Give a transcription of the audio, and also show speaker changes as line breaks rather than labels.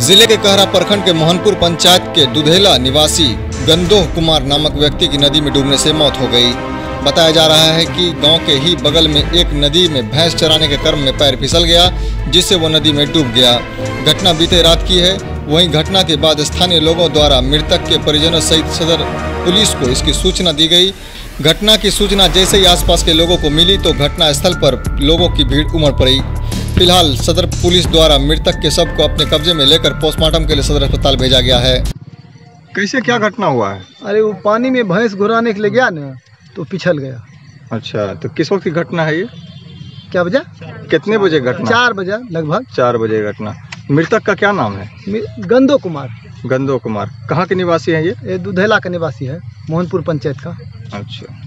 जिले के कहरा प्रखंड के मोहनपुर पंचायत के दुधेला निवासी गंदोह कुमार नामक व्यक्ति की नदी में डूबने से मौत हो गई। बताया जा रहा है कि गांव के ही बगल में एक नदी में भैंस चराने के क्रम में पैर फिसल गया, जिससे वो नदी में डूब गया। घटना बीते रात की है। वहीं घटना के बाद स्थानीय लोगों द्वारा मृतक के परिजनों सहित सदर पुलिस को इसकी सूचना दी गई। घटना की सूचना जैसे ही आसपास के लोगों को मिली तो घटना स्थल पर लोगों की भीड़ उमड़ पड़ी। फिलहाल सदर पुलिस द्वारा मृतक के शव को अपने कब्जे में लेकर पोस्टमार्टम के लिए सदर अस्पताल भेजा गया है।
कैसे क्या घटना हुआ है?
अरे वो पानी में भैंस घुराने के लिए गया ना तो पिछल गया।
अच्छा, तो किस वक्त की घटना है ये?
क्या बजे?
कितने बजे घटना?
4 बजे लगभग।
4 बजे घटना। मृतक का क्या नाम है?
गंदोह कुमार।
गंदोह कुमार कहाँ के निवासी हैं ये?
दुधेला का निवासी है, मोहनपुर पंचायत का।
अच्छा।